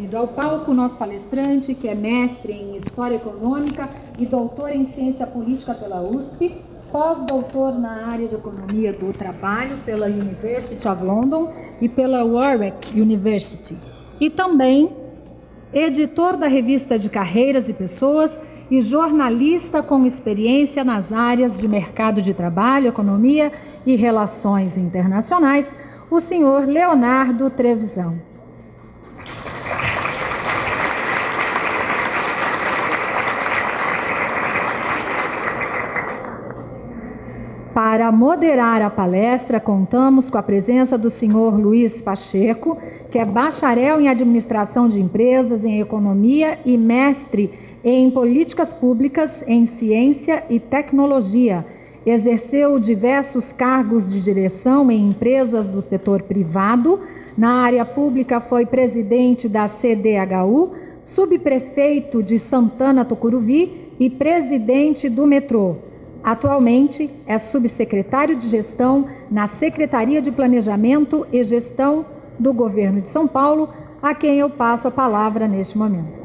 convido ao palco o nosso palestrante, que é mestre em História Econômica e doutor em Ciência Política pela USP, pós-doutor na área de Economia do Trabalho pela University of London e pela Warwick University. E também editor da revista de Carreiras e Pessoas e jornalista com experiência nas áreas de mercado de trabalho, economia e relações internacionais, o senhor Leonardo Trevisan. Para moderar a palestra, contamos com a presença do senhor Luiz Pacheco, que é bacharel em Administração de Empresas, em Economia e mestre em Políticas Públicas, em Ciência e Tecnologia. Exerceu diversos cargos de direção em empresas do setor privado. Na área pública foi presidente da CDHU, subprefeito de Santana Tucuruvi e presidente do metrô. Atualmente é subsecretário de Gestão na Secretaria de Planejamento e Gestão do Governo de São Paulo, a quem eu passo a palavra neste momento.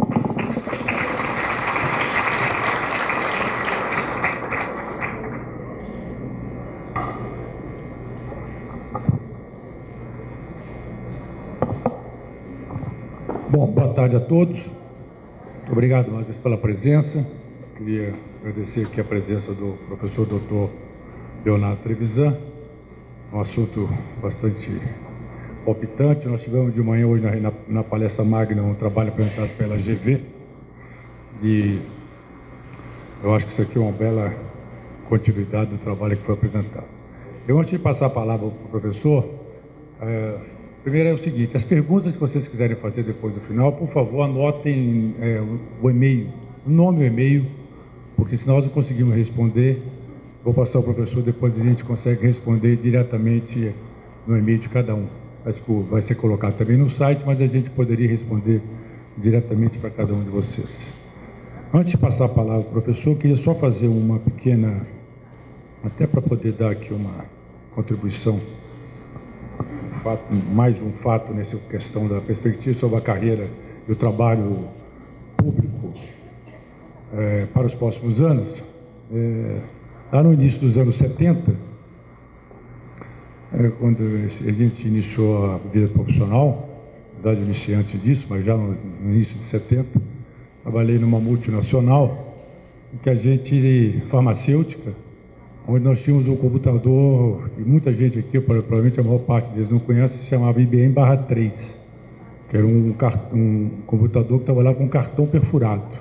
Bom, boa tarde a todos. Muito obrigado mais uma vez pela presença. Queria agradecer aqui a presença do professor Dr. Leonardo Trevisan, um assunto bastante palpitante. Nós tivemos de manhã hoje na palestra magna um trabalho apresentado pela GV e eu acho que isso aqui é uma bela continuidade do trabalho que foi apresentado. Eu, antes de passar a palavra para o professor, primeiro é o seguinte: as perguntas que vocês quiserem fazer depois do final, por favor, anotem o e-mail, o nome e o e-mail, porque se nós não conseguimos responder, vou passar ao professor, depois a gente consegue responder diretamente no e-mail de cada um. Acho que vai ser colocado também no site, mas a gente poderia responder diretamente para cada um de vocês. Antes de passar a palavra ao professor, eu queria só fazer uma pequena, até para poder dar aqui uma contribuição, mais um fato nessa questão da perspectiva sobre a carreira e o trabalho público para os próximos anos. Lá no início dos anos 70, quando a gente iniciou a vida profissional, na verdade eu iniciei antes disso, mas já no início de 70, trabalhei numa multinacional, em que a gente, farmacêutica, onde nós tínhamos um computador, e muita gente aqui, provavelmente a maior parte deles não conhece, se chamava IBM/3, que era um computador que trabalhava com cartão perfurado.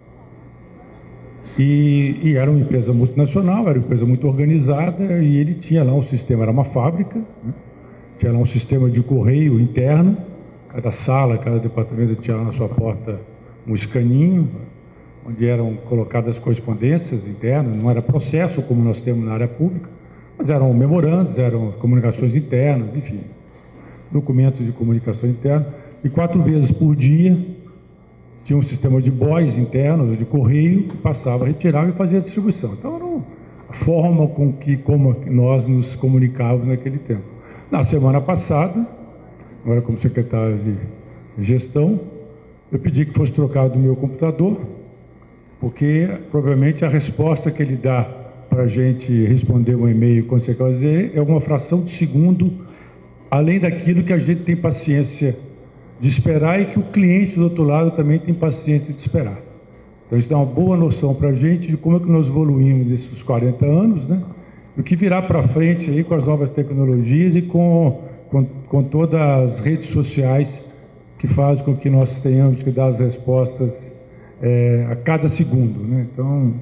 E era uma empresa multinacional, era uma empresa muito organizada, e ele tinha lá um sistema, era uma fábrica, né? Tinha lá um sistema de correio interno, cada sala, cada departamento tinha lá na sua porta um escaninho, onde eram colocadas correspondências internas, não era processo como nós temos na área pública, mas eram memorandos, eram comunicações internas, enfim, documentos de comunicação interna, e 4 vezes por dia tinha um sistema de boys internos, de correio, que passava, retirava e fazia a distribuição. Então era a forma como nós nos comunicávamos naquele tempo. Na semana passada, agora como secretário de gestão, eu pedi que fosse trocado o meu computador, porque provavelmente a resposta que ele dá para a gente responder um e-mail quando você quer dizer é uma fração de segundo, além daquilo que a gente tem paciência de esperar e que o cliente do outro lado também tem paciência de esperar. Então isso dá uma boa noção para a gente de como é que nós evoluímos nesses 40 anos, né? E o que virá para frente aí com as novas tecnologias e com todas as redes sociais que fazem com que nós tenhamos que dar as respostas a cada segundo, né? Então,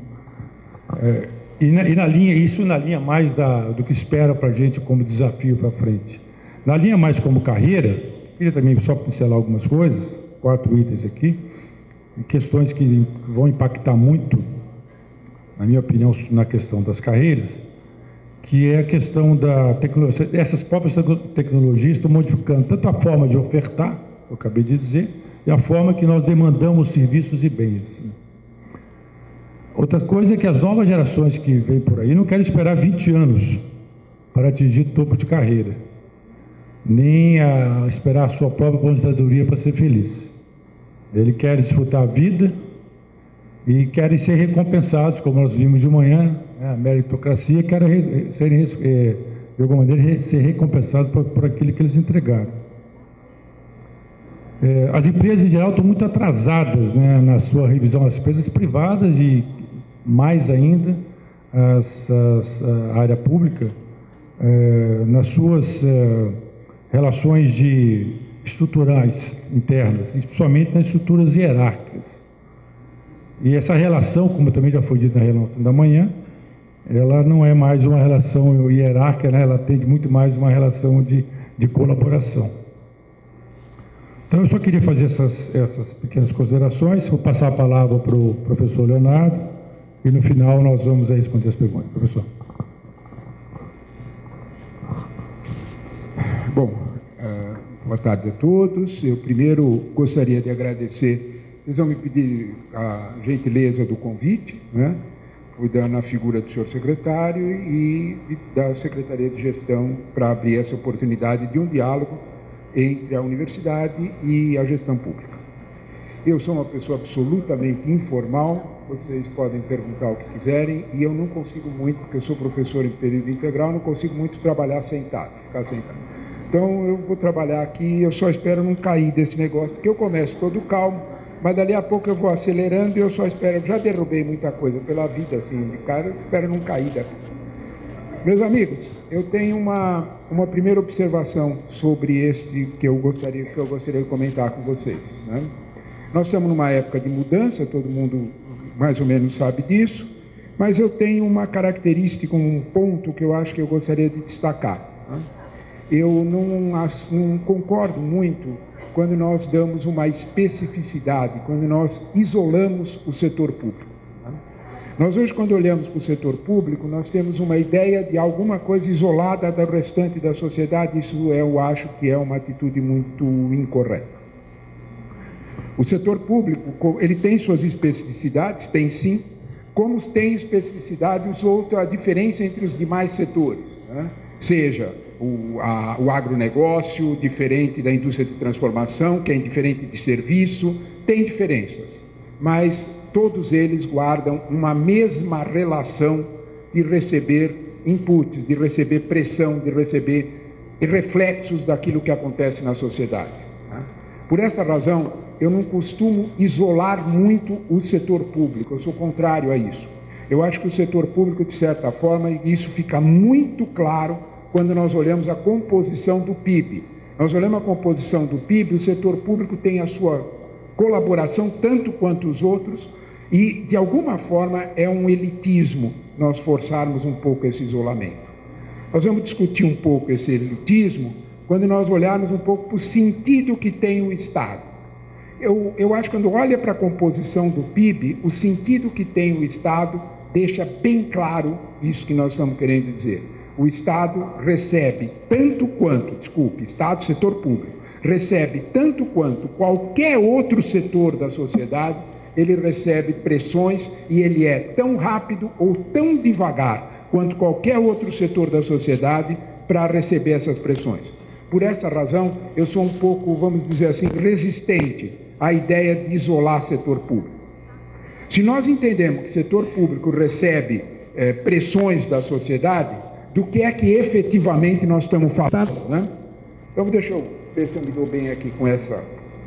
na linha mais do que espera para a gente como desafio para frente. Na linha mais como carreira, queria também só pincelar algumas coisas, 4 itens aqui, questões que vão impactar muito, na minha opinião, na questão das carreiras, que é a questão da tecnologia. Essas próprias tecnologias estão modificando tanto a forma de ofertar, eu acabei de dizer, e a forma que nós demandamos serviços e bens. Outra coisa é que as novas gerações que vêm por aí não querem esperar 20 anos para atingir topo de carreira. nem a esperar a sua própria aposentadoria para ser feliz. Eles querem desfrutar a vida e querem ser recompensados, como nós vimos de manhã, né? A meritocracia, querem de alguma maneira ser recompensados por aquilo que eles entregaram. As empresas em geral estão muito atrasadas, né, na sua revisão, as empresas privadas e mais ainda a área pública, nas suas relações estruturais internas, especialmente nas estruturas hierárquicas. E essa relação, como também já foi dito na relação da manhã, ela não é mais uma relação hierárquica, né? Ela atende muito mais uma relação de colaboração. Então, eu só queria fazer essas pequenas considerações. Vou passar a palavra para o professor Leonardo e, no final, nós vamos responder as perguntas. Professor. Bom, boa tarde a todos. Eu primeiro gostaria de agradecer, vocês vão me pedir a gentileza do convite, né? Cuidando na figura do senhor secretário e da Secretaria de Gestão para abrir essa oportunidade de um diálogo entre a universidade e a gestão pública. Eu sou uma pessoa absolutamente informal, vocês podem perguntar o que quiserem, e eu não consigo muito, porque eu sou professor em período integral, não consigo muito trabalhar sentado, ficar sentado. Então eu vou trabalhar aqui, eu só espero não cair desse negócio, porque eu começo todo calmo, mas dali a pouco eu vou acelerando e eu só espero, eu já derrubei muita coisa pela vida, assim, de cara, eu espero não cair daqui. Meus amigos, eu tenho uma primeira observação sobre esse que eu gostaria de comentar com vocês, né? Nós estamos numa época de mudança, todo mundo mais ou menos sabe disso, mas eu tenho uma característica, um ponto que eu acho que eu gostaria de destacar, né? Eu não concordo muito quando nós damos uma especificidade, quando nós isolamos o setor público. Nós hoje, quando olhamos para o setor público, nós temos uma ideia de alguma coisa isolada do restante da sociedade. Isso eu acho que é uma atitude muito incorreta. O setor público, ele tem suas especificidades, tem sim, como tem especificidade a diferença entre os demais setores, né? Seja o agronegócio, diferente da indústria de transformação, que é diferente de serviço, tem diferenças, mas todos eles guardam uma mesma relação de receber inputs, de receber pressão, de receber reflexos daquilo que acontece na sociedade, né? Por esta razão, eu não costumo isolar muito o setor público, eu sou contrário a isso. Eu acho que o setor público, de certa forma, e isso fica muito claro quando nós olhamos a composição do PIB. Nós olhamos a composição do PIB, o setor público tem a sua colaboração tanto quanto os outros, e, de alguma forma, é um elitismo nós forçarmos um pouco esse isolamento. Nós vamos discutir um pouco esse elitismo quando nós olharmos um pouco para o sentido que tem o Estado. Eu acho que quando olha para a composição do PIB, o sentido que tem o Estado deixa bem claro isso que nós estamos querendo dizer. O Estado recebe tanto quanto, Estado, setor público, recebe tanto quanto qualquer outro setor da sociedade, ele recebe pressões e ele é tão rápido ou tão devagar quanto qualquer outro setor da sociedade para receber essas pressões. Por essa razão, eu sou um pouco, vamos dizer assim, resistente à ideia de isolar setor público. Se nós entendemos que setor público recebe pressões da sociedade, do que é que efetivamente nós estamos falando, né? Então, deixa eu ver se eu me dou bem aqui com essa...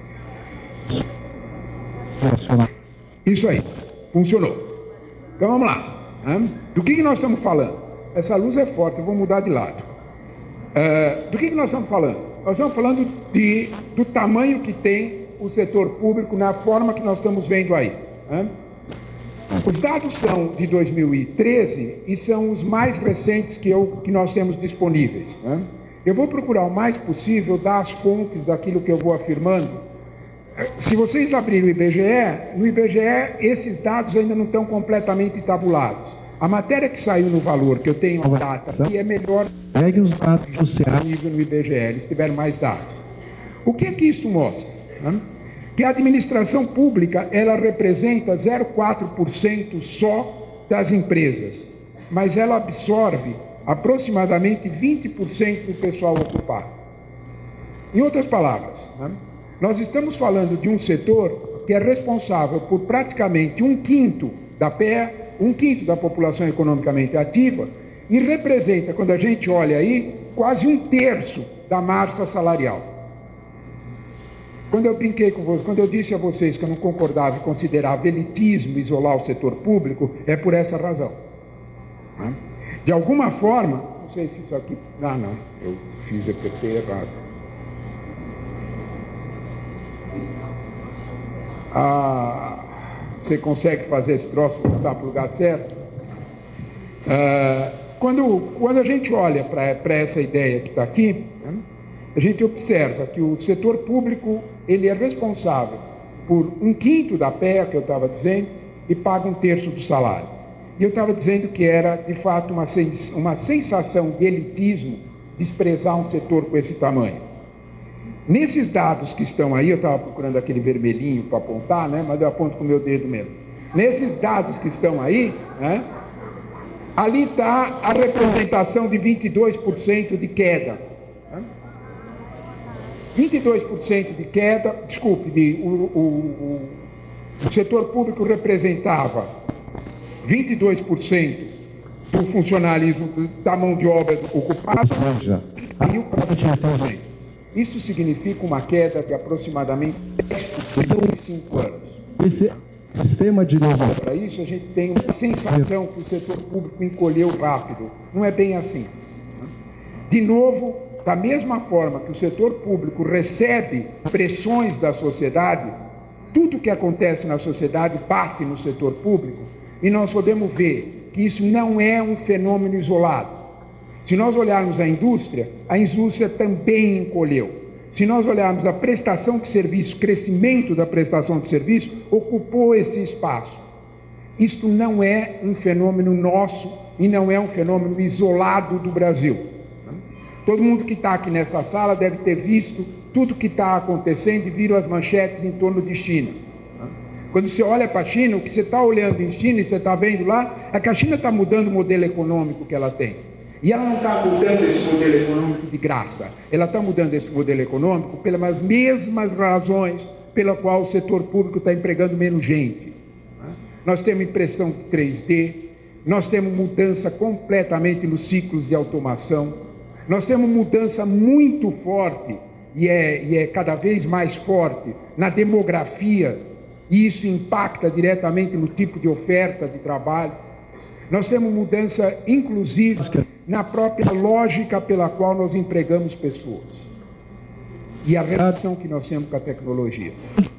Isso aí, funcionou. Então, vamos lá, né? Do que nós estamos falando? Essa luz é forte, eu vou mudar de lado. Do que nós estamos falando? Nós estamos falando do tamanho que tem o setor público na forma que nós estamos vendo aí, né? Os dados são de 2013 e são os mais recentes que nós temos disponíveis, né? Eu vou procurar o mais possível dar as fontes daquilo que eu vou afirmando. Se vocês abrirem o IBGE, no IBGE esses dados ainda não estão completamente tabulados. A matéria que saiu no Valor, que eu tenho a data aqui, é melhor pegue os dados disponível no IBGE, eles tiveram mais dados. O que isso mostra, né? Que a administração pública, ela representa 0,4% só das empresas, mas ela absorve aproximadamente 20% do pessoal ocupado. Em outras palavras, né, nós estamos falando de um setor que é responsável por praticamente 1/5 da PEA, 1/5 da população economicamente ativa, e representa, quando a gente olha aí, quase 1/3 da massa salarial. Quando eu brinquei com vocês, quando eu disse a vocês que eu não concordava e considerava elitismo isolar o setor público, é por essa razão. Né? De alguma forma, não sei se isso aqui... Ah, não, eu fiz EPT errado. Você consegue fazer esse troço voltar para o lugar certo? Quando a gente olha para essa ideia que está aqui, né, a gente observa que o setor público ele é responsável por 1/5 da PEA, que eu estava dizendo, e paga 1/3 do salário. E eu estava dizendo que era, de fato, uma sensação de elitismo desprezar um setor com esse tamanho. Nesses dados que estão aí, eu estava procurando aquele vermelhinho para apontar, né, mas eu aponto com o meu dedo mesmo. Nesses dados que estão aí, né, ali está a representação de 22% de queda. Né? 22% de queda, desculpe, o setor público representava 22% do funcionalismo da mão de obra ocupada e o próprio. Isso significa uma queda de aproximadamente 10% em 5 anos. Esse sistema de novo. Para isso, a gente tem uma sensação que o setor público encolheu rápido. Não é bem assim. De novo, da mesma forma que o setor público recebe pressões da sociedade, tudo que acontece na sociedade bate no setor público, e nós podemos ver que isso não é um fenômeno isolado. Se nós olharmos a indústria também encolheu. Se nós olharmos a prestação de serviço, o crescimento da prestação de serviço, ocupou esse espaço. Isto não é um fenômeno nosso e não é um fenômeno isolado do Brasil. Todo mundo que está aqui nessa sala deve ter visto tudo que está acontecendo e viram as manchetes em torno de China. Quando você olha para a China, o que você está olhando em China e você está vendo lá, é que a China está mudando o modelo econômico que ela tem. E ela não está mudando esse modelo econômico de graça. Ela está mudando esse modelo econômico pelas mesmas razões pela qual o setor público está empregando menos gente. Nós temos impressão 3D, nós temos mudança completamente nos ciclos de automação, nós temos mudança muito forte, e é cada vez mais forte, na demografia, e isso impacta diretamente no tipo de oferta de trabalho. Nós temos mudança, inclusive, na própria lógica pela qual nós empregamos pessoas. E a relação que nós temos com a tecnologia.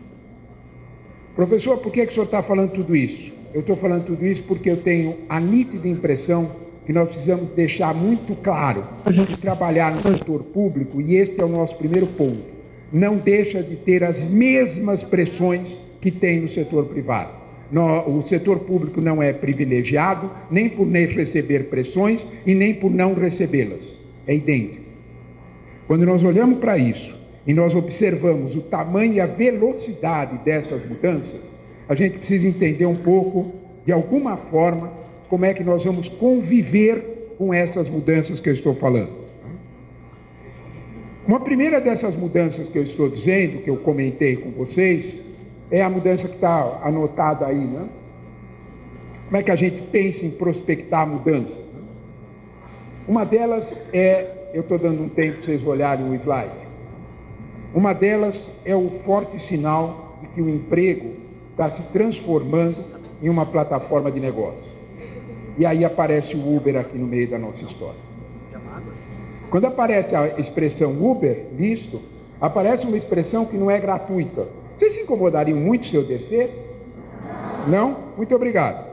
Professor, por que o senhor está falando tudo isso? Eu estou falando tudo isso porque eu tenho a nítida impressão que nós precisamos deixar muito claro de trabalhar no setor público, e este é o nosso primeiro ponto. Não deixa de ter as mesmas pressões que tem no setor privado. O setor público não é privilegiado, nem por nem receber pressões e nem por não recebê-las. É idêntico. Quando nós olhamos para isso e nós observamos o tamanho e a velocidade dessas mudanças, a gente precisa entender um pouco, de alguma forma, como é que nós vamos conviver com essas mudanças que eu estou falando. Uma primeira dessas mudanças que eu estou dizendo, que eu comentei com vocês, é a mudança que está anotada aí, né? Como é que a gente pensa em prospectar a mudança? Uma delas é, eu estou dando um tempo para vocês olharem o slide, uma delas é o forte sinal de que o emprego está se transformando em uma plataforma de negócio. E aí aparece o Uber aqui no meio da nossa história. Quando aparece a expressão Uber, listo, aparece uma expressão que não é gratuita. Vocês se incomodariam muito se eu descesse? Não? Muito obrigado.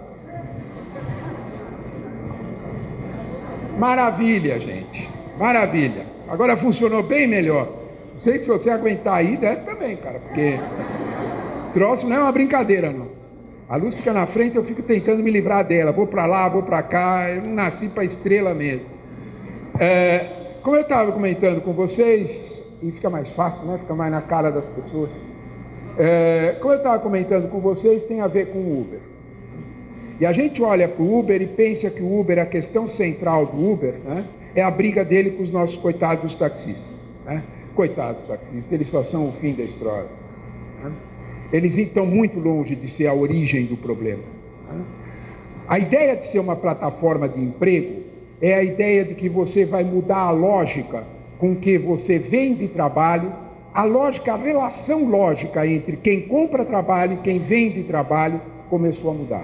Maravilha, gente. Maravilha. Agora funcionou bem melhor. Não sei se você aguentar aí, desce também, cara, porque o troço não é uma brincadeira, não. A luz fica na frente, eu fico tentando me livrar dela. Vou para lá, vou para cá, eu não nasci para estrela mesmo. Como eu estava comentando com vocês, e fica mais fácil, né? Fica mais na cara das pessoas. Como eu estava comentando com vocês, tem a ver com o Uber. E a gente olha para o Uber e pensa que o Uber, a questão central do Uber, né, é a briga dele com os nossos coitados dos taxistas. Né? Coitados taxistas, eles só são o fim da história. Eles estão muito longe de ser a origem do problema. A ideia de ser uma plataforma de emprego é a ideia de que você vai mudar a lógica com que você vende trabalho, a lógica, a relação lógica entre quem compra trabalho e quem vende trabalho começou a mudar.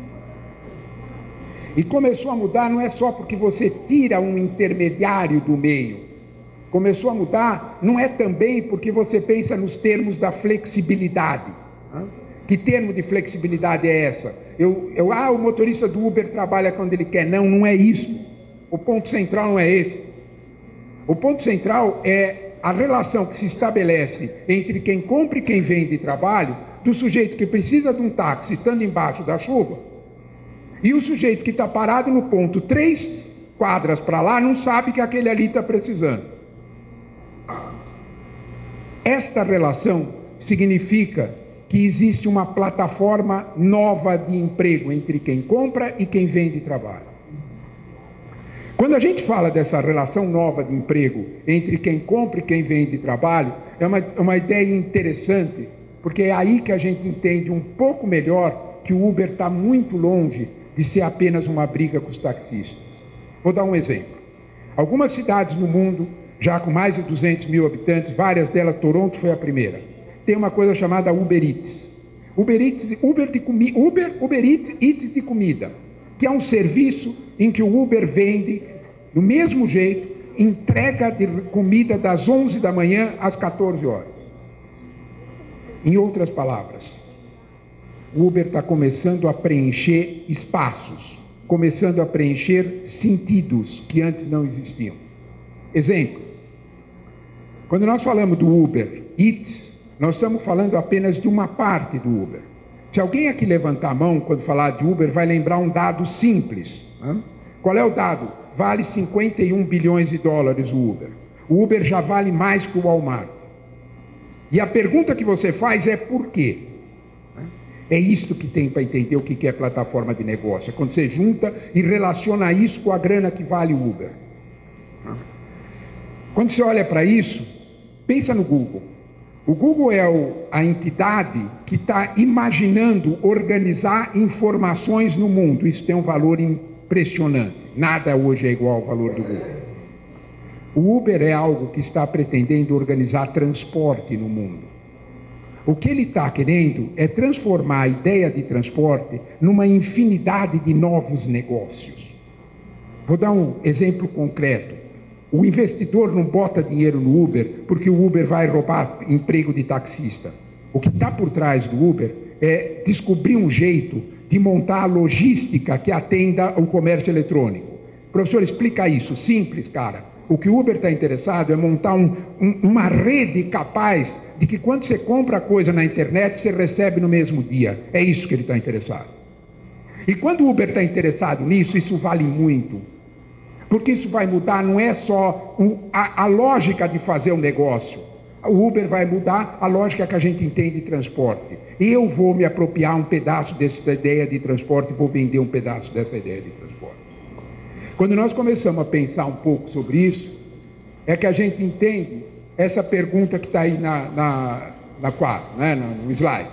E começou a mudar não é só porque você tira um intermediário do meio. Começou a mudar não é também porque você pensa nos termos da flexibilidade. Que termo de flexibilidade é essa? O motorista do Uber trabalha quando ele quer. Não, não é isso. O ponto central não é esse. O ponto central é a relação que se estabelece entre quem compra e quem vende trabalho, do sujeito que precisa de um táxi estando embaixo da chuva, e o sujeito que está parado no ponto 3 quadras para lá, não sabe que aquele ali está precisando. Esta relação significa que existe uma plataforma nova de emprego entre quem compra e quem vende trabalho. Quando a gente fala dessa relação nova de emprego entre quem compra e quem vende trabalho, é uma ideia interessante, porque é aí que a gente entende um pouco melhor que o Uber está muito longe de ser apenas uma briga com os taxistas. Vou dar um exemplo. Algumas cidades no mundo, já com mais de 200 mil habitantes, várias delas, Toronto foi a primeira, tem uma coisa chamada Uber Eats. Uber Eats de comida, que é um serviço em que o Uber vende, do mesmo jeito, entrega de comida das 11 da manhã às 14 horas. Em outras palavras, o Uber está começando a preencher espaços, começando a preencher sentidos que antes não existiam. Exemplo, quando nós falamos do Uber Eats, nós estamos falando apenas de uma parte do Uber. Se alguém aqui levantar a mão quando falar de Uber, vai lembrar um dado simples. Qual é o dado? Vale 51 bilhões de dólares o Uber. O Uber já vale mais que o Walmart. E a pergunta que você faz é por quê? É isto que tem para entender o que é plataforma de negócio. É quando você junta e relaciona isso com a grana que vale o Uber. Quando você olha para isso, pensa no Google. O Google é a entidade que está imaginando organizar informações no mundo. Isso tem um valor impressionante. Nada hoje é igual ao valor do Google. O Uber é algo que está pretendendo organizar transporte no mundo. O que ele está querendo é transformar a ideia de transporte numa infinidade de novos negócios. Vou dar um exemplo concreto. O investidor não bota dinheiro no Uber porque o Uber vai roubar emprego de taxista. O que está por trás do Uber é descobrir um jeito de montar a logística que atenda o comércio eletrônico. Professor, explica isso. Simples, cara. O que o Uber está interessado é montar uma rede capaz de que quando você compra coisa na internet, você recebe no mesmo dia. É isso que ele está interessado. E quando o Uber está interessado nisso, isso vale muito. Porque isso vai mudar, não é só a lógica de fazer um negócio. O Uber vai mudar a lógica que a gente entende de transporte. Eu vou me apropriar um pedaço dessa ideia de transporte e vou vender um pedaço dessa ideia de transporte. Quando nós começamos a pensar um pouco sobre isso, é que a gente entende essa pergunta que está aí na quadra, né, no slide.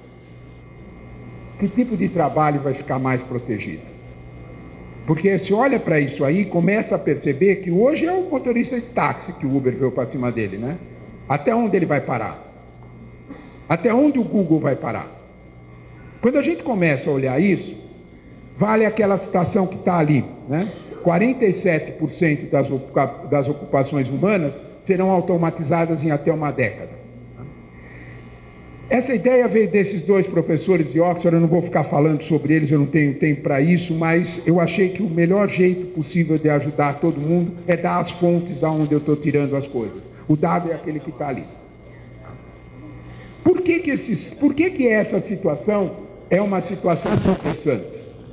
Que tipo de trabalho vai ficar mais protegido? Porque se olha para isso aí, começa a perceber que hoje é o motorista de táxi que o Uber veio para cima dele, né? Até onde ele vai parar? Até onde o Google vai parar? Quando a gente começa a olhar isso, vale aquela citação que está ali, né? 47% das ocupações humanas serão automatizadas em até uma década. Essa ideia veio desses dois professores de Oxford, eu não vou ficar falando sobre eles, eu não tenho tempo para isso, mas eu achei que o melhor jeito possível de ajudar todo mundo é dar as fontes de onde eu estou tirando as coisas. O dado é aquele que está ali. Por que essa situação é uma situação interessante?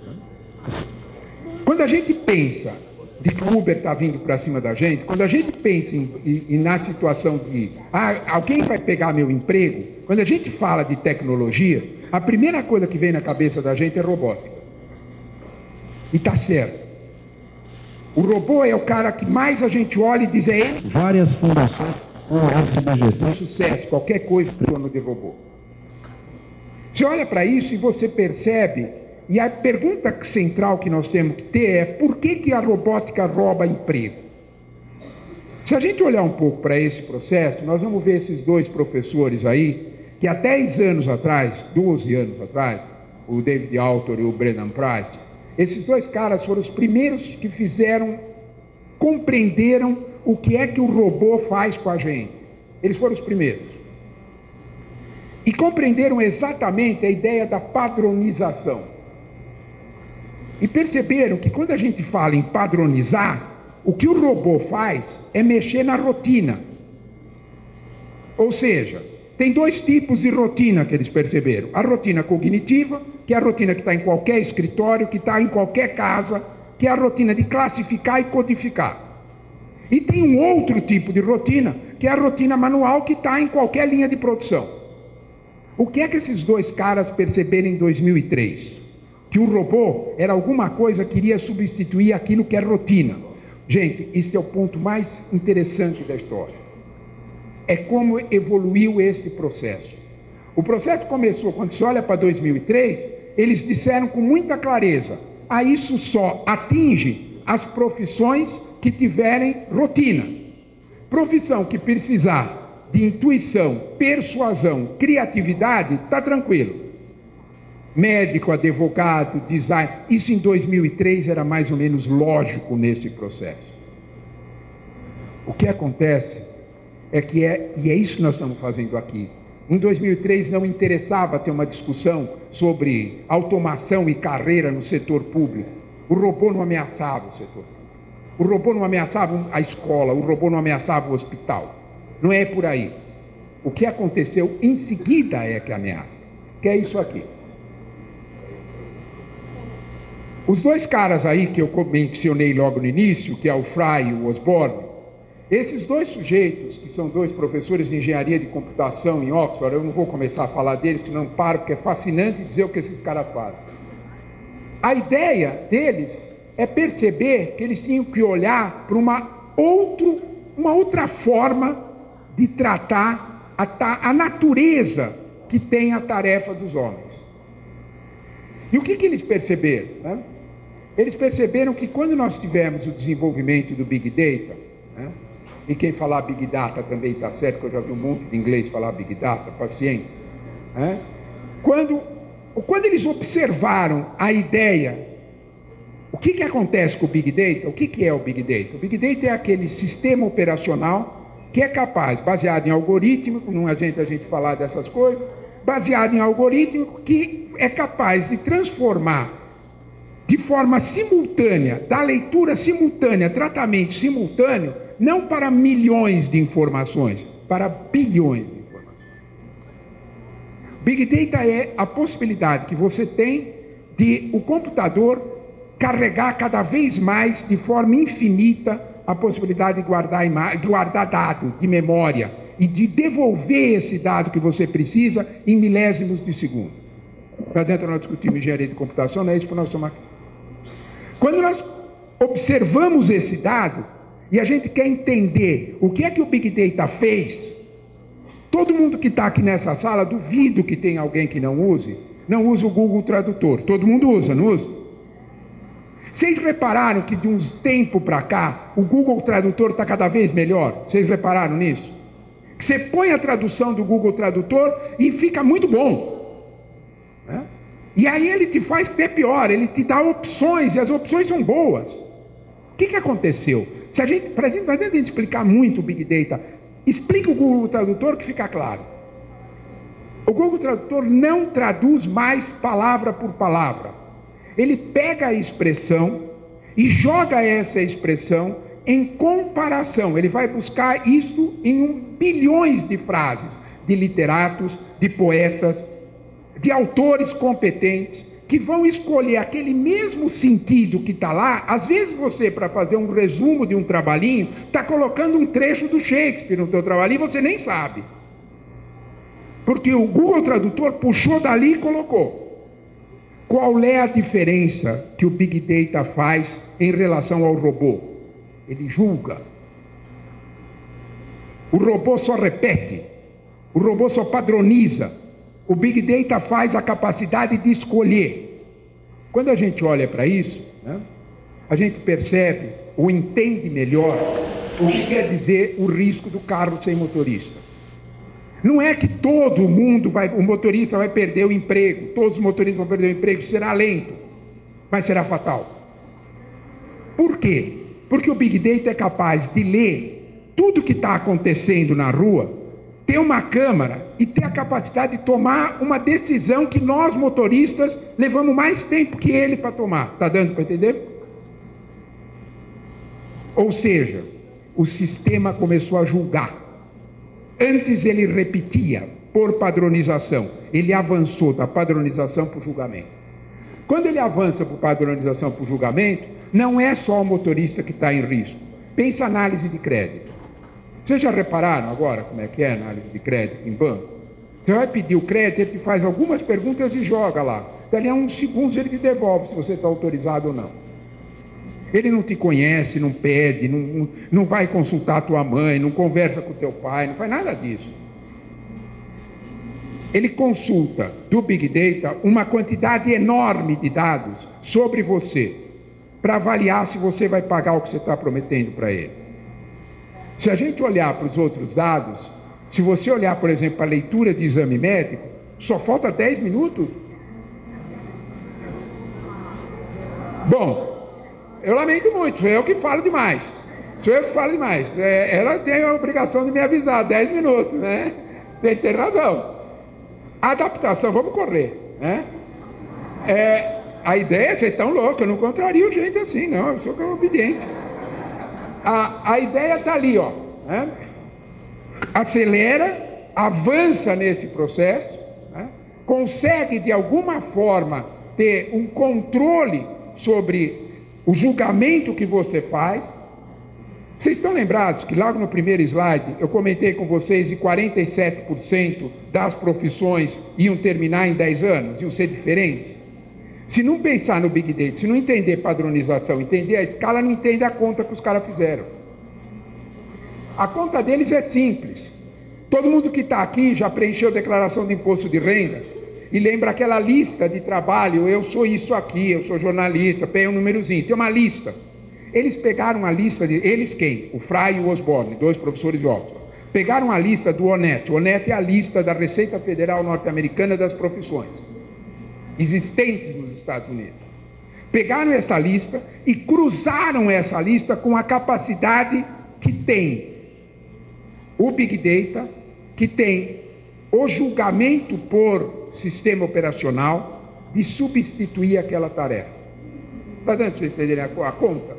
Quando a gente pensa de que o Uber está vindo para cima da gente, quando a gente pensa na situação de alguém vai pegar meu emprego, quando a gente fala de tecnologia, a primeira coisa que vem na cabeça da gente é robótica. E está certo. O robô é o cara que mais a gente olha e diz, é ele. Várias fundações SBGC. Sucesso, qualquer coisa em torno de robô. Você olha para isso e você percebe, e a pergunta central que nós temos que ter é: por que a robótica rouba emprego? Se a gente olhar um pouco para esse processo, nós vamos ver esses dois professores aí, que há 10 anos atrás, 12 anos atrás, o David Autor e o Brennan Price, esses dois caras foram os primeiros que compreenderam o que é que o robô faz com a gente. Eles foram os primeiros. E compreenderam exatamente a ideia da padronização. E perceberam que quando a gente fala em padronizar, o que o robô faz é mexer na rotina. Ou seja, tem dois tipos de rotina que eles perceberam. A rotina cognitiva, que é a rotina que está em qualquer escritório, que está em qualquer casa, que é a rotina de classificar e codificar. E tem um outro tipo de rotina, que é a rotina manual, que está em qualquer linha de produção. O que é que esses dois caras perceberam em 2003? Que o robô era alguma coisa que iria substituir aquilo que é rotina. Gente, esse é o ponto mais interessante da história. É como evoluiu esse processo. O processo começou, quando se olha para 2003, eles disseram com muita clareza: isso só atinge as profissões que tiverem rotina. Profissão que precisar de intuição, persuasão, criatividade, está tranquilo. Médico, advogado, design, isso em 2003 era mais ou menos lógico nesse processo. O que acontece é que e é isso que nós estamos fazendo aqui. Em 2003 não interessava ter uma discussão sobre automação e carreira no setor público. O robô não ameaçava o setor público. O robô não ameaçava a escola, o robô não ameaçava o hospital. Não é por aí. O que aconteceu em seguida é que ameaça, que é isso aqui. Os dois caras aí que eu mencionei logo no início, que é o Fry e o Osborne, esses dois sujeitos, que são dois professores de engenharia de computação em Oxford, eu não vou começar a falar deles, que não paro, porque é fascinante dizer o que esses caras fazem. A ideia deles é perceber que eles tinham que olhar para uma outra forma de tratar a natureza que tem a tarefa dos homens. E o que eles perceberam? Né? Eles perceberam que quando nós tivemos o desenvolvimento do Big Data, né? E quem falar Big Data também está certo, que eu já vi um monte de inglês falar Big Data, paciência. Né? Quando eles observaram a ideia, o que acontece com o Big Data? O que é o Big Data? O Big Data é aquele sistema operacional que é capaz, baseado em algoritmo, não adianta a gente falar dessas coisas, baseado em algoritmo que é capaz de transformar de forma simultânea, da leitura simultânea, tratamento simultâneo, não para milhões de informações, para bilhões de informações. Big Data é a possibilidade que você tem de o computador carregar cada vez mais, de forma infinita, a possibilidade de guardar dado de memória e de devolver esse dado que você precisa em milésimos de segundo. Para dentro nós discutimos engenharia de computação, não é isso que nós estamos aqui. Quando nós observamos esse dado e a gente quer entender o que é que o Big Data fez, todo mundo que está aqui nessa sala, duvido que tenha alguém que não use o Google Tradutor. Todo mundo usa, não usa? Vocês repararam que de uns tempos para cá, o Google Tradutor está cada vez melhor? Vocês repararam nisso? Que você põe a tradução do Google Tradutor e fica muito bom. Né? E aí ele te faz ter pior, ele te dá opções, e as opções são boas. O que aconteceu? Para a gente explicar muito o Big Data, explica o Google Tradutor que fica claro. O Google Tradutor não traduz mais palavra por palavra. Ele pega a expressão e joga essa expressão em comparação. Ele vai buscar isso em bilhões de frases, de literatos, de poetas, de autores competentes, que vão escolher aquele mesmo sentido que está lá. Às vezes você, para fazer um resumo de um trabalhinho, está colocando um trecho do Shakespeare no teu trabalhinho e você nem sabe. Porque o Google Tradutor puxou dali e colocou. Qual é a diferença que o Big Data faz em relação ao robô? Ele julga. O robô só repete, o robô só padroniza. O Big Data faz a capacidade de escolher. Quando a gente olha para isso, né, a gente percebe ou entende melhor o que quer dizer o risco do carro sem motorista. Não é que todo mundo o motorista vai perder o emprego, todos os motoristas vão perder o emprego, será lento, mas será fatal. Por quê? Porque o Big Data é capaz de ler tudo que está acontecendo na rua, ter uma câmera e ter a capacidade de tomar uma decisão que nós motoristas levamos mais tempo que ele para tomar. Está dando para entender? Ou seja, o sistema começou a julgar. Antes ele repetia por padronização, ele avançou da padronização para o julgamento. Quando ele avança para a padronização para o julgamento, não é só o motorista que está em risco. Pensa análise de crédito. Vocês já repararam agora como é que é a análise de crédito em banco? Você vai pedir o crédito, ele te faz algumas perguntas e joga lá. Dali a uns segundos ele te devolve se você está autorizado ou não. Ele não te conhece, não pede, não vai consultar a tua mãe, não conversa com o teu pai, não faz nada disso. Ele consulta do Big Data uma quantidade enorme de dados sobre você, para avaliar se você vai pagar o que você está prometendo para ele. Se a gente olhar para os outros dados, se você olhar, por exemplo, para a leitura de exame médico, só falta 10 minutos. Bom, eu lamento muito, sou eu que falo demais. Ela tem a obrigação de me avisar, 10 minutos, né? Você tem razão. A adaptação, vamos correr, né? A ideia é ser tão louco, eu não contrario gente assim, não, eu sou obediente. A ideia está ali, ó, né? Acelera, avança nesse processo, né? Consegue de alguma forma ter um controle sobre o julgamento que você faz. Vocês estão lembrados que logo no primeiro slide eu comentei com vocês que 47% das profissões iam terminar em 10 anos, iam ser diferentes? Se não pensar no Big Data, se não entender padronização, entender a escala, não entende a conta que os caras fizeram. A conta deles é simples. Todo mundo que está aqui já preencheu a declaração de imposto de renda e lembra aquela lista de trabalho, eu sou isso aqui, eu sou jornalista, pega um númerozinho, tem uma lista. Eles pegaram a lista, eles quem? O Fry e o Osborne, 2 professores de Oxford. Pegaram a lista do ONET. O ONET é a lista da Receita Federal Norte-Americana das profissões existentes nos Estados Unidos. Pegaram essa lista e cruzaram essa lista com a capacidade que tem o Big Data, que tem o julgamento por sistema operacional de substituir aquela tarefa. Está dando para vocês entenderem a conta?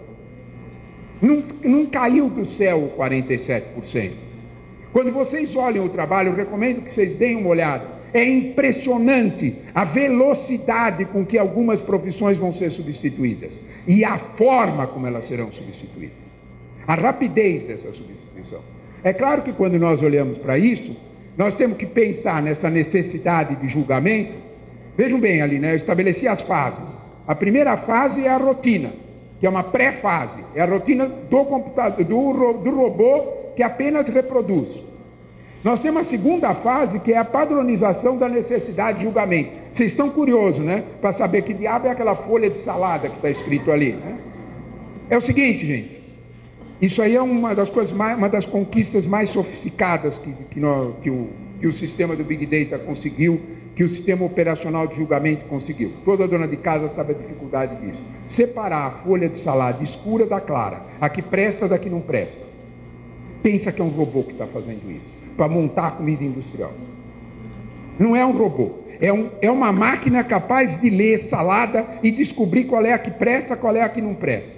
Não caiu do céu o 47%. Quando vocês olham o trabalho, eu recomendo que vocês deem uma olhada. É impressionante a velocidade com que algumas profissões vão ser substituídas e a forma como elas serão substituídas. A rapidez dessa substituição. É claro que quando nós olhamos para isso, nós temos que pensar nessa necessidade de julgamento. Vejam bem ali, né? Eu estabeleci as fases. A primeira fase é a rotina, que é uma pré-fase. É a rotina do computador, do robô que apenas reproduz. Nós temos a segunda fase, que é a padronização da necessidade de julgamento. Vocês estão curiosos, né? Para saber que diabo é aquela folha de salada que está escrito ali, né? É o seguinte, gente. Isso aí é uma das coisas uma das conquistas mais sofisticadas que o sistema do Big Data conseguiu, que o sistema operacional de julgamento conseguiu. Toda dona de casa sabe a dificuldade disso. Separar a folha de salada escura da clara, a que presta da que não presta. Pensa que é um robô que está fazendo isso, para montar comida industrial. Não é um robô, é uma máquina capaz de ler salada e descobrir qual é a que presta, qual é a que não presta.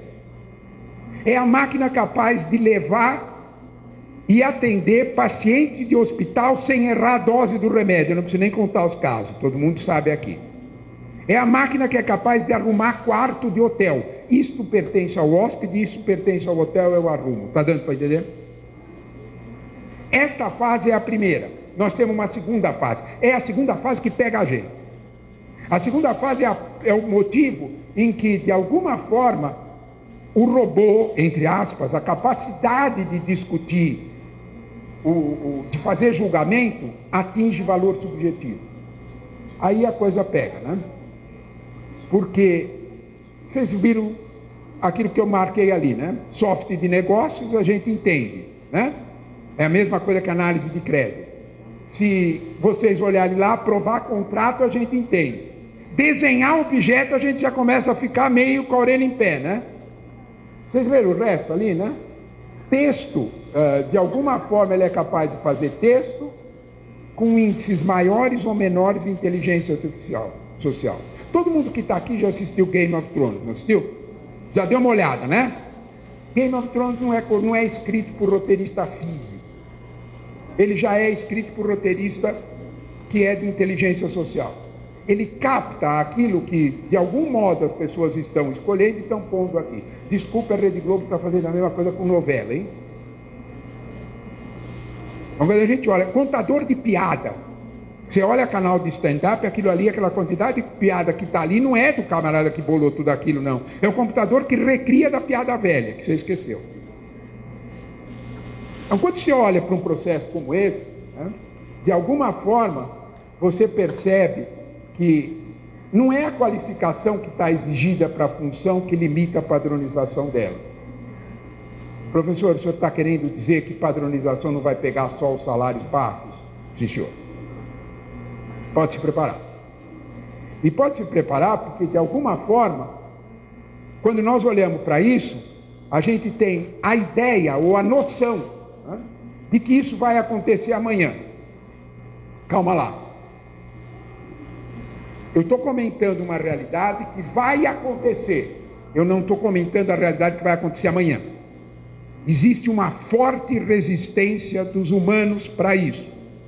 É a máquina capaz de levar e atender paciente de hospital sem errar a dose do remédio. Eu não preciso nem contar os casos, todo mundo sabe aqui. É a máquina que é capaz de arrumar quarto de hotel. Isto pertence ao hóspede, isso pertence ao hotel, eu arrumo. Está dando para entender? Esta fase é a primeira. Nós temos uma segunda fase. É a segunda fase que pega a gente. A segunda fase é o motivo em que, de alguma forma, o robô, entre aspas, a capacidade de discutir de fazer julgamento, atinge valor subjetivo. Aí a coisa pega, né? Porque vocês viram aquilo que eu marquei ali, né? Software de negócios a gente entende, né? É a mesma coisa que análise de crédito. Se vocês olharem lá, aprovar contrato a gente entende. Desenhar objeto a gente já começa a ficar meio com a orelha em pé, né? Vocês viram o resto ali, né? Texto, de alguma forma ele é capaz de fazer texto com índices maiores ou menores de inteligência social. Todo mundo que está aqui já assistiu Game of Thrones, não assistiu? Já deu uma olhada, né? Game of Thrones não é escrito por roteirista físico. Ele já é escrito por roteirista que é de inteligência social. Ele capta aquilo que, de algum modo, as pessoas estão escolhendo e estão pondo aqui. Desculpa, a Rede Globo está fazendo a mesma coisa com novela, hein? Então, quando a gente olha, contador de piada, você olha canal de stand-up, aquilo ali, aquela quantidade de piada que está ali, não é do camarada que bolou tudo aquilo, não. É o computador que recria da piada velha, que você esqueceu. Então, quando você olha para um processo como esse, né, de alguma forma, você percebe que não é a qualificação que está exigida para a função que limita a padronização dela. Professor, o senhor está querendo dizer que padronização não vai pegar só os salários baixos? Sim, senhor. Pode se preparar. E pode se preparar porque, de alguma forma, quando nós olhamos para isso, a gente tem a ideia ou a noção, né, de que isso vai acontecer amanhã. Calma lá. Eu estou comentando uma realidade que vai acontecer. Eu não estou comentando a realidade que vai acontecer amanhã. Existe uma forte resistência dos humanos para isso.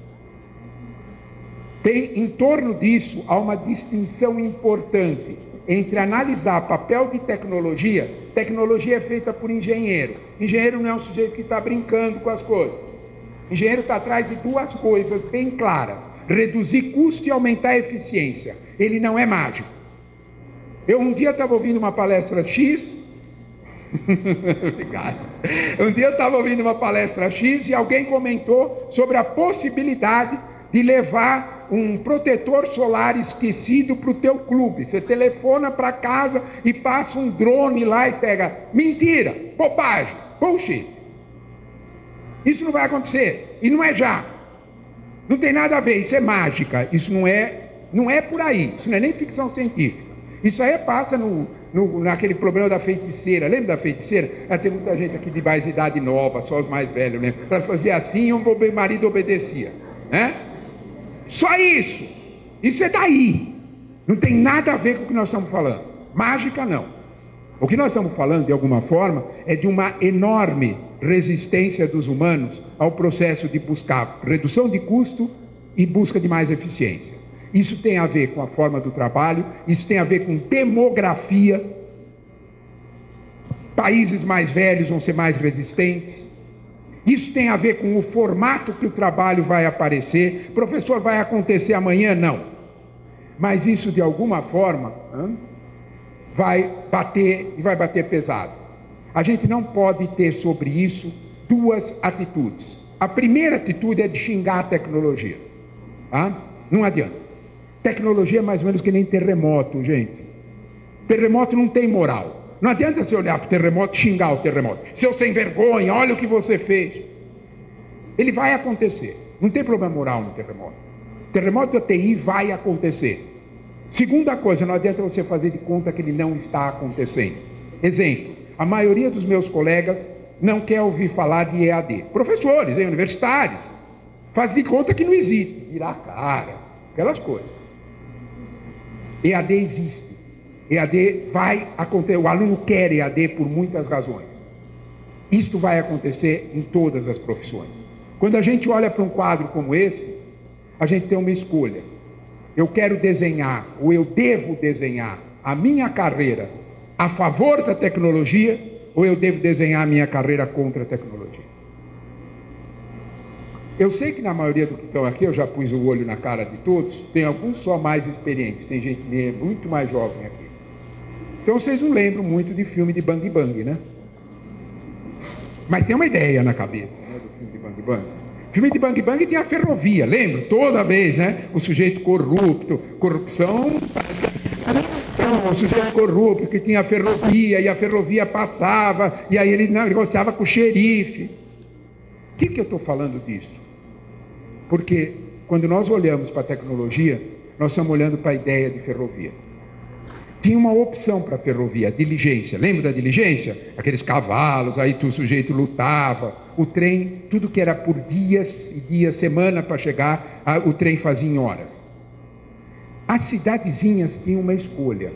Tem, em torno disso, há uma distinção importante entre analisar papel de tecnologia. Tecnologia é feita por engenheiro. Engenheiro não é um sujeito que está brincando com as coisas. Engenheiro está atrás de duas coisas bem claras: reduzir custo e aumentar a eficiência. Ele não é mágico. Eu um dia estava ouvindo uma palestra X. Obrigado. Um dia eu estava ouvindo uma palestra X e alguém comentou sobre a possibilidade de levar um protetor solar esquecido para o teu clube. Você telefona para casa e passa um drone lá e pega. Mentira, bobagem, bullshit. Isso não vai acontecer. E não é já. Não tem nada a ver, isso é mágica. Isso não é por aí. Isso não é nem ficção científica. Isso aí passa naquele problema da feiticeira. Lembra da feiticeira? Tem muita gente aqui de mais idade nova, só os mais velhos, né? Para fazer assim, o marido obedecia, né? Só isso. Isso é daí. Não tem nada a ver com o que nós estamos falando. Mágica, não. O que nós estamos falando, de alguma forma, é de uma enorme resistência dos humanos ao processo de buscar redução de custo e busca de mais eficiência. Isso tem a ver com a forma do trabalho, isso tem a ver com demografia. Países mais velhos vão ser mais resistentes. Isso tem a ver com o formato que o trabalho vai aparecer. Professor, vai acontecer amanhã? Não. Mas isso, de alguma forma, vai bater pesado. A gente não pode ter sobre isso duas atitudes. A primeira atitude é de xingar a tecnologia. Tá? Não adianta. Tecnologia é mais ou menos que nem terremoto, gente. Terremoto não tem moral. Não adianta você olhar para o terremoto e xingar o terremoto. Seu sem vergonha, olha o que você fez. Ele vai acontecer. Não tem problema moral no terremoto. Terremoto da TI vai acontecer. Segunda coisa, não adianta você fazer de conta que ele não está acontecendo. Exemplo, a maioria dos meus colegas não quer ouvir falar de EAD. Professores, universitários, faz de conta que não existe. Virar a cara, aquelas coisas. EAD existe. EAD vai acontecer. O aluno quer EAD por muitas razões. Isto vai acontecer em todas as profissões. Quando a gente olha para um quadro como esse, a gente tem uma escolha. Eu quero desenhar, ou eu devo desenhar a minha carreira a favor da tecnologia, ou eu devo desenhar a minha carreira contra a tecnologia. Eu sei que na maioria do que estão aqui, eu já pus o olho na cara de todos, tem alguns só mais experientes, tem gente muito mais jovem aqui. Então vocês não lembram muito de filme de Bang Bang, né? Mas tem uma ideia na cabeça, né, do filme de Bang Bang. Filme de Bang Bang tinha a ferrovia, lembra? Toda vez, né? O sujeito corrupto, corrupção... O sujeito corrupto que tinha a ferrovia, e a ferrovia passava, e aí ele negociava com o xerife. O que eu estou falando disso? Porque quando nós olhamos para a tecnologia, nós estamos olhando para a ideia de ferrovia. Tinha uma opção para a ferrovia, a diligência. Lembra da diligência? Aqueles cavalos, aí o sujeito lutava. O trem, tudo que era por dias e dias, semana para chegar, o trem fazia em horas. As cidadezinhas tinham uma escolha.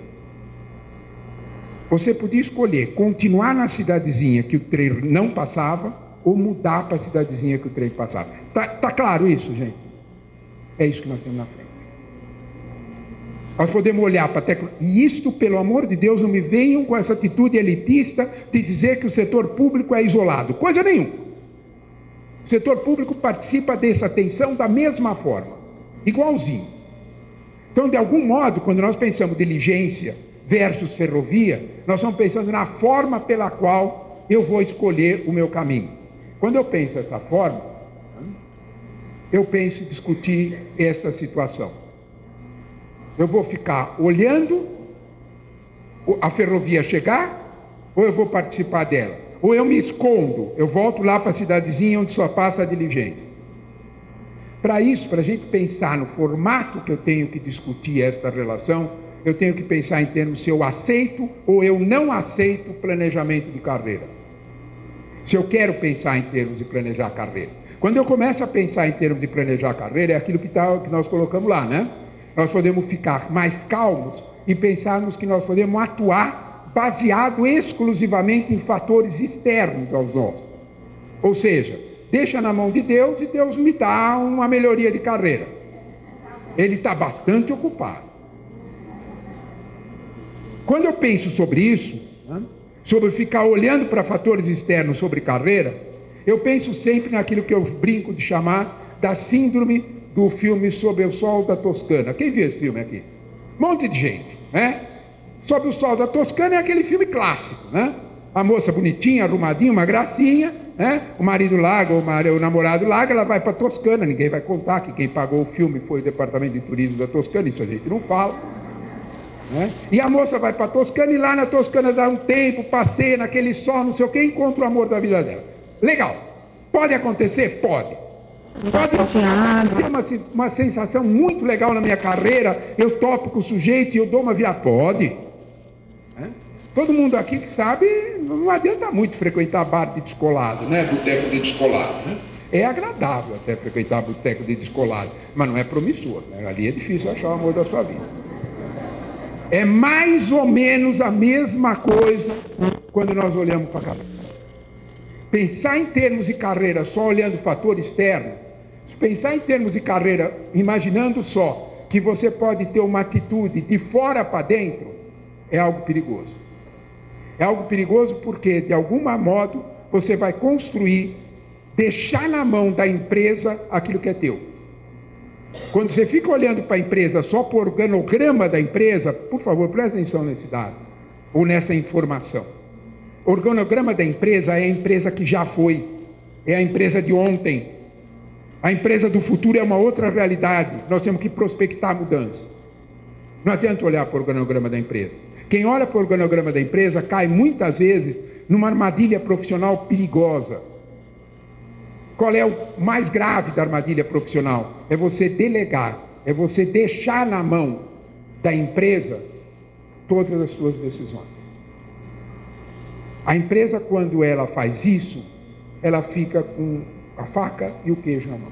Você podia escolher continuar na cidadezinha que o trem não passava ou mudar para a cidadezinha que o trem passava. Tá claro isso, gente? É isso que nós temos na frente. Nós podemos olhar para a tecnologia. E isto, pelo amor de Deus, não me venham com essa atitude elitista de dizer que o setor público é isolado. Coisa nenhuma. O setor público participa dessa tensão da mesma forma. Igualzinho. Então, de algum modo, quando nós pensamos diligência versus ferrovia, nós estamos pensando na forma pela qual eu vou escolher o meu caminho. Quando eu penso dessa forma, eu penso em discutir essa situação. Eu vou ficar olhando a ferrovia chegar, ou eu vou participar dela? Ou eu me escondo, eu volto lá para a cidadezinha onde só passa a diligência. Para isso, para a gente pensar no formato que eu tenho que discutir esta relação, eu tenho que pensar em termos se eu aceito ou eu não aceito o planejamento de carreira. Se eu quero pensar em termos de planejar carreira. Quando eu começo a pensar em termos de planejar carreira, é aquilo que nós colocamos lá, né? Nós podemos ficar mais calmos e pensarmos que nós podemos atuar baseado exclusivamente em fatores externos aos nossos. Ou seja, deixa na mão de Deus e Deus me dá uma melhoria de carreira. Ele está bastante ocupado. Quando eu penso sobre isso, sobre ficar olhando para fatores externos sobre carreira, eu penso sempre naquilo que eu brinco de chamar da síndrome do filme Sob o Sol da Toscana. Quem viu esse filme aqui? Um monte de gente, né? Sob o Sol da Toscana é aquele filme clássico, né? A moça bonitinha, arrumadinha, uma gracinha, né? O marido larga, o namorado larga, ela vai para a Toscana. Ninguém vai contar que quem pagou o filme foi o Departamento de Turismo da Toscana, isso a gente não fala. Né? E a moça vai para a Toscana e lá na Toscana dá um tempo, passeia naquele sol, não sei o que, encontra o amor da vida dela. Legal. Pode acontecer? Pode. Pode ter uma sensação muito legal na minha carreira, eu topo com o sujeito e eu dou uma virada. Pode. Né? Todo mundo aqui que sabe, não adianta muito frequentar bar de descolado, né? Boteco de descolado. Né? É agradável até frequentar boteco de descolado, mas não é promissor. Né? Ali é difícil achar o amor da sua vida. É mais ou menos a mesma coisa quando nós olhamos para a carreira. Pensar em termos de carreira só olhando o fator externo, pensar em termos de carreira imaginando só que você pode ter uma atitude de fora para dentro, é algo perigoso. É algo perigoso porque, de algum modo, você vai construir, deixar na mão da empresa aquilo que é teu. Quando você fica olhando para a empresa só por organograma da empresa, por favor, preste atenção nesse dado, ou nessa informação. O organograma da empresa é a empresa que já foi, é a empresa de ontem. A empresa do futuro é uma outra realidade, nós temos que prospectar a mudança. Não adianta olhar para o organograma da empresa. Quem olha para o organograma da empresa cai muitas vezes numa armadilha profissional perigosa. Qual é o mais grave da armadilha profissional? É você delegar, é você deixar na mão da empresa todas as suas decisões. A empresa, quando ela faz isso, ela fica com a faca e o queijo na mão.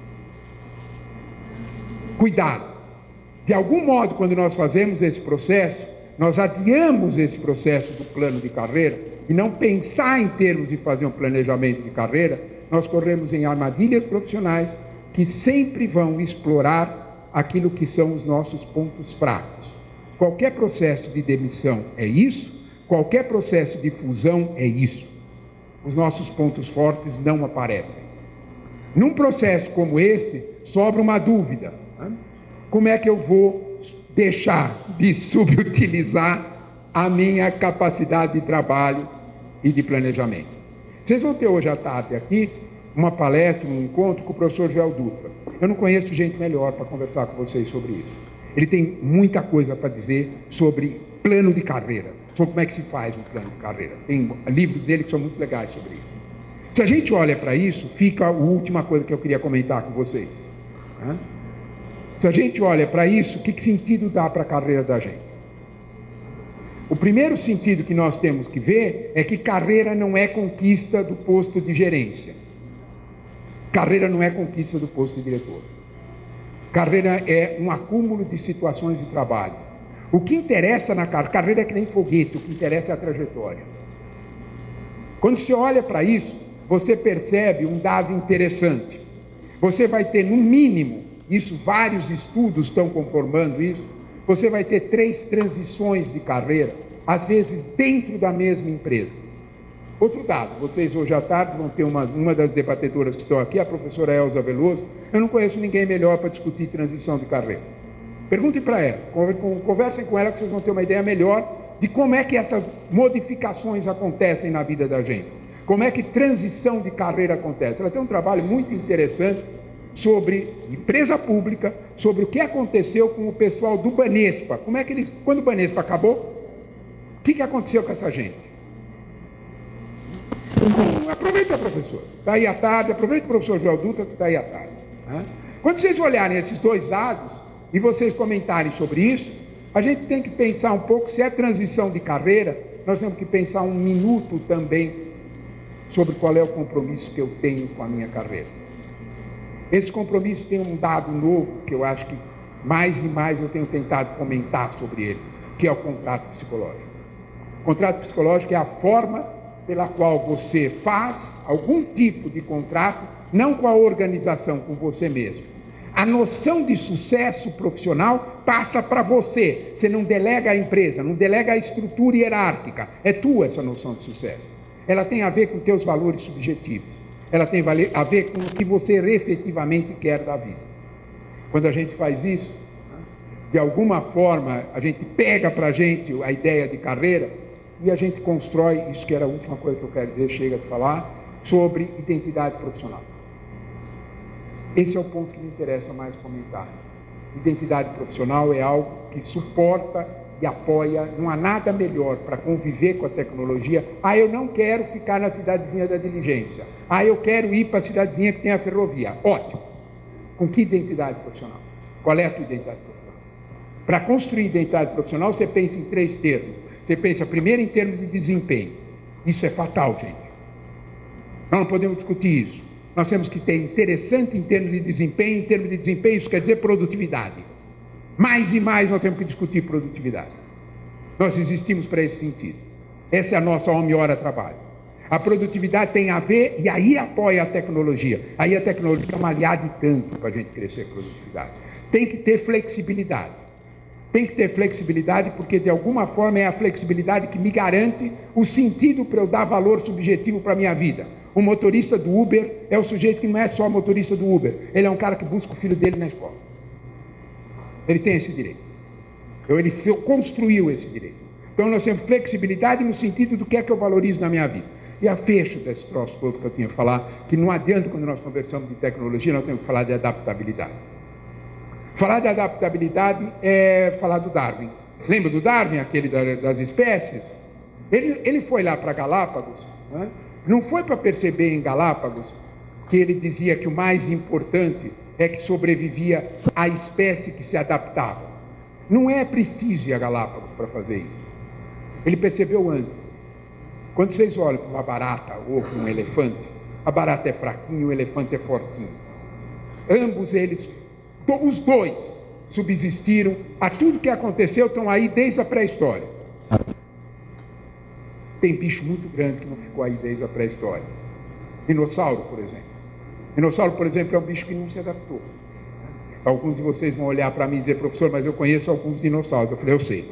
Cuidado! De algum modo, quando nós fazemos esse processo, nós adiamos esse processo do plano de carreira e não pensar em termos de fazer um planejamento de carreira, nós corremos em armadilhas profissionais que sempre vão explorar aquilo que são os nossos pontos fracos. Qualquer processo de demissão é isso, qualquer processo de fusão é isso. Os nossos pontos fortes não aparecem. Num processo como esse, sobra uma dúvida. Né? Como é que eu vou deixar de subutilizar a minha capacidade de trabalho e de planejamento? Vocês vão ter hoje à tarde aqui uma palestra, um encontro com o professor Joel Dutra. Eu não conheço gente melhor para conversar com vocês sobre isso. Ele tem muita coisa para dizer sobre plano de carreira, sobre como é que se faz um plano de carreira. Tem livros dele que são muito legais sobre isso. Se a gente olha para isso, fica a última coisa que eu queria comentar com vocês. Né? Se a gente olha para isso, que sentido dá para a carreira da gente? O primeiro sentido que nós temos que ver é que carreira não é conquista do posto de gerência. Carreira não é conquista do posto de diretor. Carreira é um acúmulo de situações de trabalho. O que interessa na carreira é que nem foguete, o que interessa é a trajetória. Quando você olha para isso, você percebe um dado interessante. Você vai ter, no mínimo, isso vários estudos estão conformando isso, você vai ter 3 transições de carreira, às vezes dentro da mesma empresa. Outro dado, vocês hoje à tarde vão ter uma das debatedoras que estão aqui, a professora Elza Veloso. Eu não conheço ninguém melhor para discutir transição de carreira. Perguntem para ela, conversem com ela que vocês vão ter uma ideia melhor de como é que essas modificações acontecem na vida da gente. Como é que transição de carreira acontece. Ela tem um trabalho muito interessante sobre empresa pública, sobre o que aconteceu com o pessoal do Banespa. Como é que eles, quando o Banespa acabou, o que aconteceu com essa gente? Aproveita, professor, está aí à tarde, aproveita o professor Joel Dutra que está aí à tarde. Né? Quando vocês olharem esses 2 dados e vocês comentarem sobre isso, a gente tem que pensar um pouco, se é transição de carreira, nós temos que pensar um minuto também sobre qual é o compromisso que eu tenho com a minha carreira. Esse compromisso tem um dado novo que eu acho que mais e mais eu tenho tentado comentar sobre ele, que é o contrato psicológico. O contrato psicológico é a forma pela qual você faz algum tipo de contrato, não com a organização, com você mesmo. A noção de sucesso profissional passa para você. Você não delega a empresa, não delega a estrutura hierárquica. É tua essa noção de sucesso. Ela tem a ver com teus valores subjetivos. Ela tem a ver com o que você efetivamente quer da vida. Quando a gente faz isso, de alguma forma, a gente pega para a gente a ideia de carreira e a gente constrói, isso que era a última coisa que eu quero dizer, chega de falar, sobre identidade profissional. Esse é o ponto que me interessa mais comentar. Identidade profissional é algo que suporta e apoia, não há nada melhor para conviver com a tecnologia. Ah, eu não quero ficar na cidadezinha da diligência. Ah, eu quero ir para a cidadezinha que tem a ferrovia. Ótimo. Com que identidade profissional? Qual é a tua identidade profissional? Para construir identidade profissional, você pensa em 3 termos. Você pensa primeiro em termos de desempenho. Isso é fatal, gente. Nós não podemos discutir isso. Nós temos que ter interessante em termos de desempenho. Em termos de desempenho, isso quer dizer produtividade. Mais e mais nós temos que discutir produtividade. Nós existimos para esse sentido. Essa é a nossa hora trabalho. A produtividade tem a ver, e aí apoia a tecnologia. Aí a tecnologia é uma aliada de tanto para a gente crescer a produtividade. Tem que ter flexibilidade. Tem que ter flexibilidade, porque de alguma forma é a flexibilidade que me garante o sentido para eu dar valor subjetivo para a minha vida. O motorista do Uber é o sujeito que não é só motorista do Uber, ele é um cara que busca o filho dele na escola. Ele tem esse direito. Então ele construiu esse direito. Então nós temos flexibilidade no sentido do que é que eu valorizo na minha vida. E a fecho desse troço todo que eu tinha que falar, que não adianta quando nós conversamos de tecnologia, nós temos que falar de adaptabilidade. Falar de adaptabilidade é falar do Darwin. Lembra do Darwin, aquele das espécies? Ele foi lá para Galápagos, né? Não foi para perceber em Galápagos que ele dizia que o mais importante é que sobrevivia a espécie que se adaptava. Não é preciso ir a Galápagos para fazer isso. Ele percebeu antes. Quando vocês olham para uma barata ou para um elefante, a barata é fraquinha, o elefante é fortinho. Ambos eles, os 2, subsistiram a tudo que aconteceu, estão aí desde a pré-história. Tem bicho muito grande que não ficou aí desde a pré-história. Dinossauro, por exemplo. Dinossauro, por exemplo, é um bicho que não se adaptou. Alguns de vocês vão olhar para mim e dizer, professor, mas eu conheço alguns dinossauros. Eu falei, eu sei.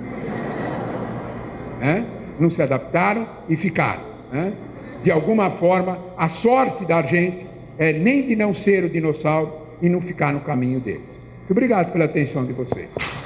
Não se adaptaram e ficaram. De alguma forma, a sorte da gente é nem de não ser o dinossauro e não ficar no caminho deles. Muito obrigado pela atenção de vocês.